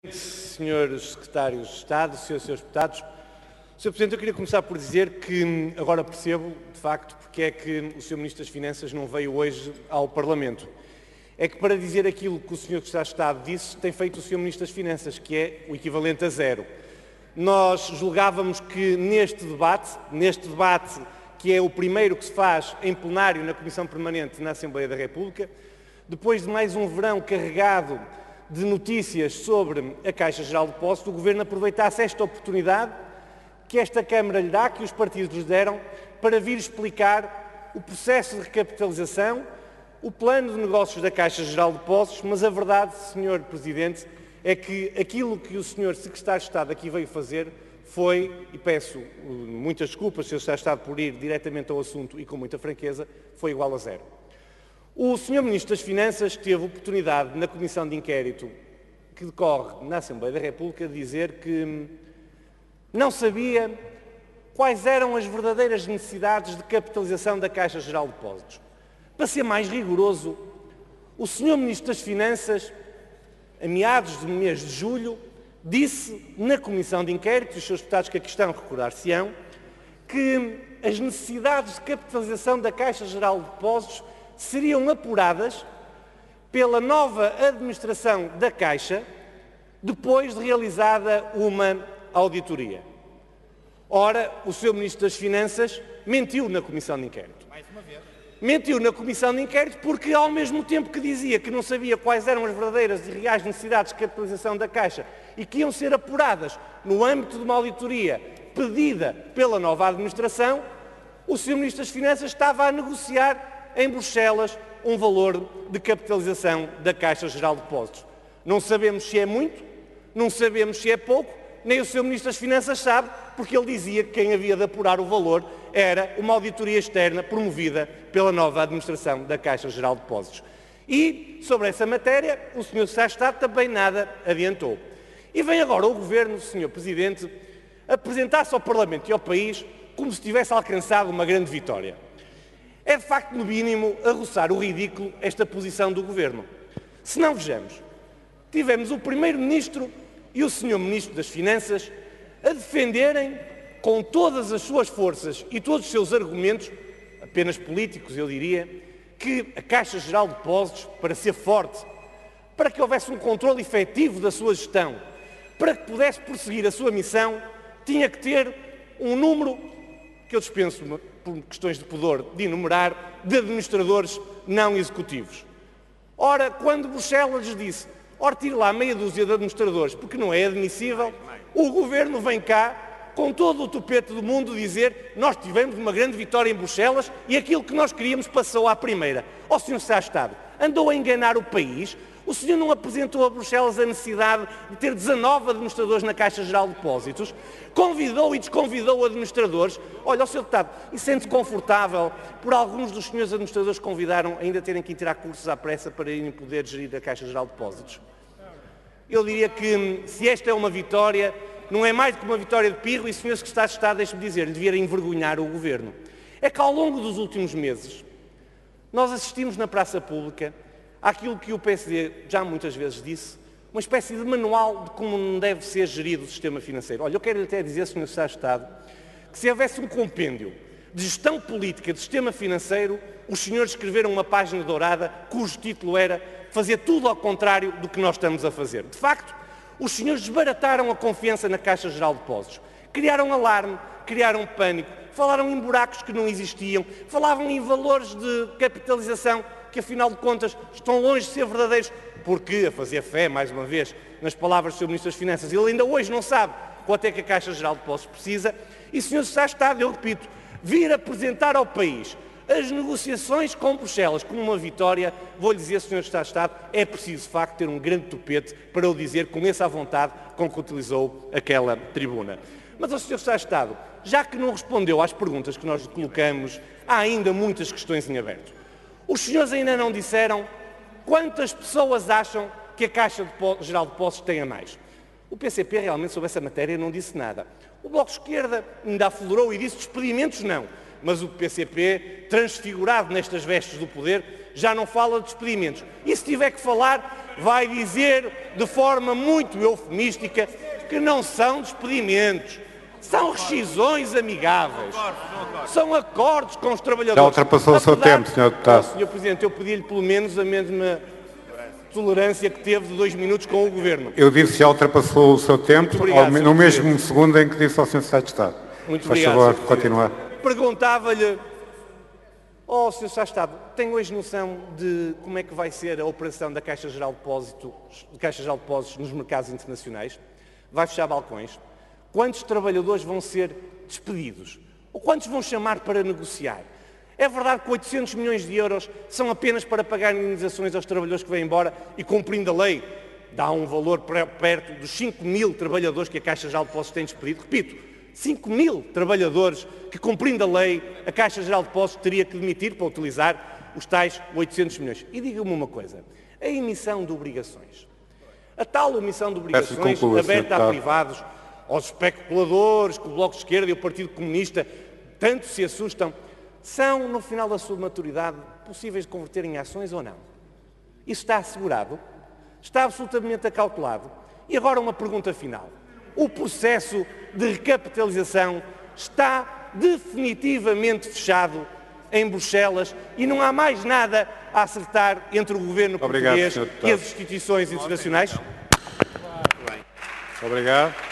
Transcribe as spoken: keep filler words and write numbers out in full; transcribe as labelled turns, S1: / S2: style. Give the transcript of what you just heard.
S1: Senhores Secretários de Estado, senhores e senhores Deputados, senhor Presidente, eu queria começar por dizer que agora percebo, de facto, porque é que o senhor Ministro das Finanças não veio hoje ao Parlamento. É que para dizer aquilo que o senhor Secretário de Estado disse, tem feito o senhor Ministro das Finanças, que é o equivalente a zero. Nós julgávamos que neste debate, neste debate que é o primeiro que se faz em plenário na Comissão Permanente na Assembleia da República, depois de mais um verão carregado de notícias sobre a Caixa Geral de Depósitos, o Governo aproveitasse esta oportunidade que esta Câmara lhe dá, que os partidos lhe deram, para vir explicar o processo de recapitalização, o plano de negócios da Caixa Geral de Depósitos, mas a verdade, senhor Presidente, é que aquilo que o senhor Secretário de Estado aqui veio fazer foi, e peço muitas desculpas, senhor Secretário de Estado, por ir diretamente ao assunto e com muita franqueza, foi igual a zero. O senhor Ministro das Finanças teve oportunidade na Comissão de Inquérito que decorre na Assembleia da República de dizer que não sabia quais eram as verdadeiras necessidades de capitalização da Caixa Geral de Depósitos. Para ser mais rigoroso, o senhor Ministro das Finanças, a meados do mês de julho, disse na Comissão de Inquérito, e os seus deputados que aqui estão recordar-se-ão, que as necessidades de capitalização da Caixa Geral de Depósitos seriam apuradas pela nova administração da Caixa depois de realizada uma auditoria. Ora, o senhor Ministro das Finanças mentiu na Comissão de Inquérito. Mais uma vez. Mentiu na Comissão de Inquérito porque, ao mesmo tempo que dizia que não sabia quais eram as verdadeiras e reais necessidades de capitalização da Caixa e que iam ser apuradas no âmbito de uma auditoria pedida pela nova administração, o senhor Ministro das Finanças estava a negociar em Bruxelas um valor de capitalização da Caixa Geral de Depósitos. Não sabemos se é muito, não sabemos se é pouco, nem o senhor Ministro das Finanças sabe, porque ele dizia que quem havia de apurar o valor era uma auditoria externa promovida pela nova administração da Caixa Geral de Depósitos. E, sobre essa matéria, o senhor Secretário de Estado também nada adiantou. E vem agora o Governo, senhor Presidente, apresentar-se ao Parlamento e ao país como se tivesse alcançado uma grande vitória. É, de facto, no mínimo, a roçar o ridículo esta posição do Governo. Se não, vejamos, tivemos o Primeiro-Ministro e o senhor Ministro das Finanças a defenderem, com todas as suas forças e todos os seus argumentos, apenas políticos, eu diria, que a Caixa Geral de Depósitos, para ser forte, para que houvesse um controle efetivo da sua gestão, para que pudesse prosseguir a sua missão, tinha que ter um número, que eu dispenso por questões de pudor de enumerar, de administradores não executivos. Ora, quando Bruxelas lhes disse, ora, tire lá meia dúzia de administradores, porque não é admissível, o Governo vem cá, com todo o tupete do mundo, dizer nós tivemos uma grande vitória em Bruxelas e aquilo que nós queríamos passou à primeira. Ó, senhor Secretário de Estado, andou a enganar o país? O senhor não apresentou a Bruxelas a necessidade de ter dezanove administradores na Caixa Geral de Depósitos? Convidou e desconvidou administradores? Olha, o senhor Deputado, e sente-se confortável por alguns dos senhores administradores que convidaram ainda terem que ir tirar cursos à pressa para irem poder gerir a Caixa Geral de Depósitos? Eu diria que, se esta é uma vitória, não é mais do que uma vitória de pirro, e, senhor Secretário de Estado, deixe-me dizer-lhe, devia envergonhar o Governo. É que, ao longo dos últimos meses, nós assistimos na praça pública àquilo que o P S D já muitas vezes disse, uma espécie de manual de como não deve ser gerido o sistema financeiro. Olha, eu quero até dizer, senhor Secretário de Estado, que se houvesse um compêndio de gestão política do sistema financeiro, os senhores escreveram uma página dourada cujo título era fazer tudo ao contrário do que nós estamos a fazer. De facto, os senhores desbarataram a confiança na Caixa Geral de Depósitos, criaram alarme, criaram pânico, falaram em buracos que não existiam, falavam em valores de capitalização que, afinal de contas, estão longe de ser verdadeiros, porque, a fazer fé, mais uma vez, nas palavras do senhor Ministro das Finanças, ele ainda hoje não sabe quanto é que a Caixa Geral de Depósitos precisa, e, senhor Secretário de Estado, eu repito, vir apresentar ao país as negociações com Bruxelas como uma vitória, vou-lhe dizer, senhor Secretário de Estado, é preciso, de facto, ter um grande tupete para o dizer com essa vontade com que utilizou aquela tribuna. Mas, ao senhor Secretário de Estado, já que não respondeu às perguntas que nós lhe colocamos, há ainda muitas questões em aberto. Os senhores ainda não disseram quantas pessoas acham que a Caixa Geral de Depósitos tem a mais. O P C P realmente sobre essa matéria não disse nada. O Bloco de Esquerda ainda aflorou e disse despedimentos não. Mas o P C P, transfigurado nestas vestes do poder, já não fala de despedimentos. E se tiver que falar, vai dizer de forma muito eufemística que não são despedimentos, são rescisões amigáveis, são acordos com os trabalhadores.
S2: Já ultrapassou o seu tempo, senhor Deputado.
S1: senhor Presidente, eu pedi-lhe pelo menos a mesma tolerância que teve de dois minutos com o Governo.
S2: Eu disse que já ultrapassou o seu tempo
S1: obrigado,
S2: ao, no mesmo segundo em que disse ao senhor Secretário de Estado.
S1: Muito
S2: Faz
S1: obrigado,
S2: favor,
S1: senhor
S2: continuar.
S1: Perguntava-lhe, oh, senhor Secretário de Estado, tem hoje noção de como é que vai ser a operação da Caixa Geral de Depósitos, Caixa Geral de Depósitos nos mercados internacionais? Vai fechar balcões? Quantos trabalhadores vão ser despedidos? Ou quantos vão chamar para negociar? É verdade que oitocentos milhões de euros são apenas para pagar indenizações aos trabalhadores que vêm embora e, cumprindo a lei, dá um valor perto dos cinco mil trabalhadores que a Caixa Geral de Depósitos tem despedido. Repito, cinco mil trabalhadores que, cumprindo a lei, a Caixa Geral de Depósitos teria que demitir para utilizar os tais oitocentos milhões. E diga-me uma coisa, a emissão de obrigações, a tal emissão de obrigações
S2: conclua,
S1: aberta a privados, aos especuladores, que o Bloco de Esquerda e o Partido Comunista tanto se assustam, são, no final da sua maturidade, possíveis de converter em ações ou não? Isso está assegurado? Está absolutamente acautelado? E agora uma pergunta final. O processo de recapitalização está definitivamente fechado em Bruxelas e não há mais nada a acertar entre o governo
S2: Obrigado,
S1: português e as instituições internacionais?
S2: Obrigado.